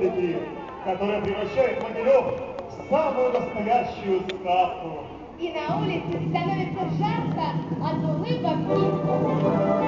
публики, которая превращает Могилев в самую настоящую сказку. И на улице становится жарко от улыбок и